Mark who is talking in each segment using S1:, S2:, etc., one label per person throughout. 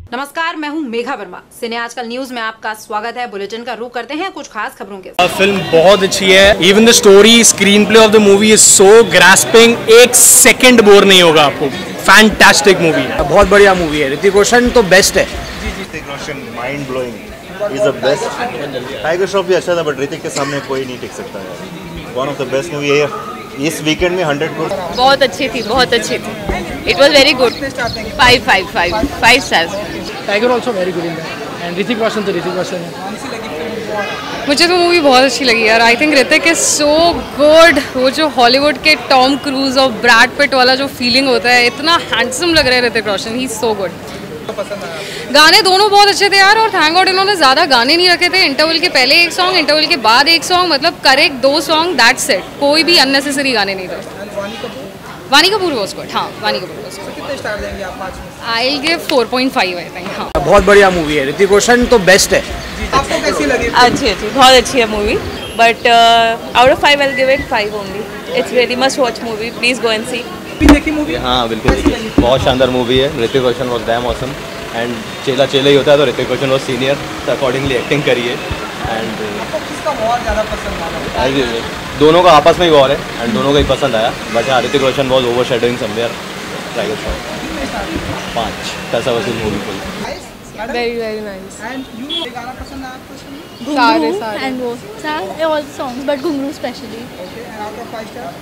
S1: नमस्कार, मैं हूं मेघा वर्मा। सिने आजकल न्यूज में आपका स्वागत है। बुलेटिन का रुख करते हैं कुछ खास खबरों के साथ।
S2: फिल्म बहुत अच्छी है। Even the story, screenplay of the movie is so grasping, एक सेकंड बोर नहीं होगा आपको। फैंटास्टिक मूवी है, बहुत बढ़िया मूवी है। ऋतिक रोशन तो बेस्ट है।
S3: Hrithik Roshan mind blowing, is the best. Tiger Shroff भी अच्छा था बट ऋतिक के सामने कोई नहीं टिक सकता है। One of the best movie है। इस वीकेंड में 100 करोड़।
S4: बहुत अच्छी थी, बहुत अच्छी थी। It was very good. 5 stars।
S5: Tiger also very good in that and Hrithik Roshan तो ऋतिक रोशन है।
S4: मुझे तो मूवी बहुत अच्छी लगी यार। I think Hrithik is so good. वो जो हॉलीवुड के टॉम क्रूज और ब्रैड पिट वाला जो फीलिंग होता है, इतना हैंडसम लग रहा है Hrithik Roshan. He is so good. गाने दोनों बहुत अच्छे थे यार, और थैंक गॉड इन्होंने ज़्यादा गाने नहीं रखे थे। इंटरवल के पहले एक सॉन्ग, इंटरवल के बाद एक सॉन्ग, मतलब करेक्ट 2 सॉन्ग, दैट्स इट। कोई भी अननेसेसरी गाने नहीं थे। वानी कपूर वाज गुड। हाँ, वानी कपूर वाज गुड।
S5: कितने स्टार देंगे आप 5 में?
S4: I will give 4.5 I think. हाँ,
S2: बहुत बढ़िया मूवी है। ऋतिक रोशन तो बेस्ट है।
S5: आपको कैसी लगी?
S4: अच्छी बहुत अच्छी है movie, but out of 5 I will give it 5 only. It's really must watch movie, please go and see.
S5: देखी मूवी?
S6: हाँ बिल्कुल देखिए, बहुत शानदार मूवी है। Hrithik Roshan was damn awesome and चेला ही होता है तो ऋतिक रोशन वॉज सीनियर, तो अकॉर्डिंगली एक्टिंग करिए। एंड
S5: किसका बहुत ज़्यादा पसंद आया?
S6: दोनों का आपस में ही वॉर है एंड दोनों का ही पसंद आया। बट हाँ, Hrithik Roshan was overshadowing somewhere. Tiger Shroff 5 पैसा वसूल movie full.
S4: Very very nice.
S5: And you गाना पसंद आया आपको?
S4: सारे
S7: and वो सारे all the songs but Ghungroo especially।
S5: Okay, and out of 5 star?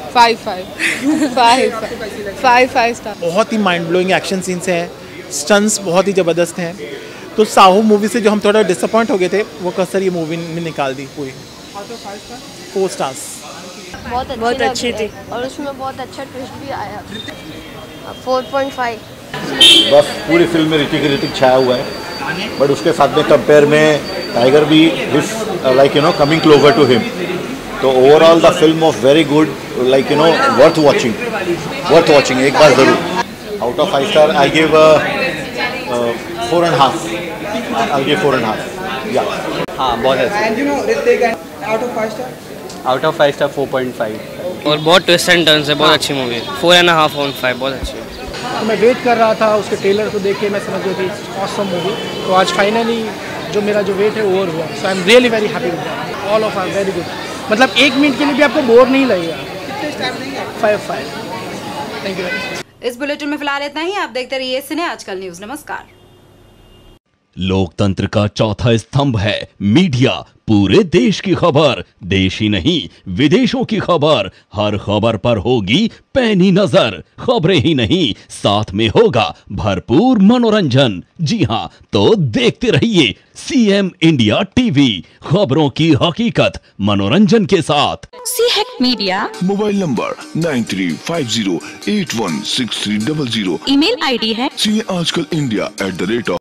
S4: 5 star.
S8: बहुत ही माइंड ब्लोइंग एक्शन सीन्स हैं, स्टंट्स बहुत ही ज़बरदस्त हैं। तो साहू मूवी से जो हम थोड़ा डिसअपॉइंट हो गए थे, वो कसर ये मूवी में निकाल दी पूरी।
S5: Out of 5 star?
S8: 4 स्टार्स।
S7: बहुत अच्छी थी और उसमें बहुत अच्छा ट्विस्ट भी आया। 4.5।
S3: बस पूरी फिल्म में ऋतिक छाया हुआ है, बट उसके साथ में कंपेयर में टाइगर भी like coming closer to him. तो overall the film of very good, like worth watching एक बार जरूर। Out of 5 star I give 4.5। I give 4.5 या।
S6: हाँ बहुत अच्छा।
S5: And Hrithik out of 5 star?
S6: Out of 5 star 4.5।
S9: और बहुत ट्विस्ट एंड टर्न्स है, बहुत अच्छी मूवी है। 4.5 on 5 बहुत अच्छी है।
S5: तो मैं वेट कर रहा था उसके ट्रेलर को देख के, मैं समझ गई थी ऑसम मूवी। तो आज फाइनली जो मेरा जो वेट है ओवर हुआ। So I am really very happy with that. All of are very good. मतलब 1 मिनट के लिए भी आपको बोर नहीं लगेगा। कितने स्टार देंगे? 5। Thank you very much.
S1: इस बुलेटिन में फिलहाल इतना ही। आप देखते रहिए सिने आजकल न्यूज। नमस्कार।
S10: लोकतंत्र का चौथा स्तंभ है मीडिया। पूरे देश की खबर, देश ही नहीं विदेशों की खबर, हर खबर पर होगी पैनी नजर। खबरें ही नहीं, साथ में होगा भरपूर मनोरंजन। जी हां, तो देखते रहिए CM इंडिया टीवी, खबरों की हकीकत मनोरंजन के साथ।
S11: CHEK media
S12: mobile number 9350816300।
S11: Email ID है
S12: CA आजकल इंडिया @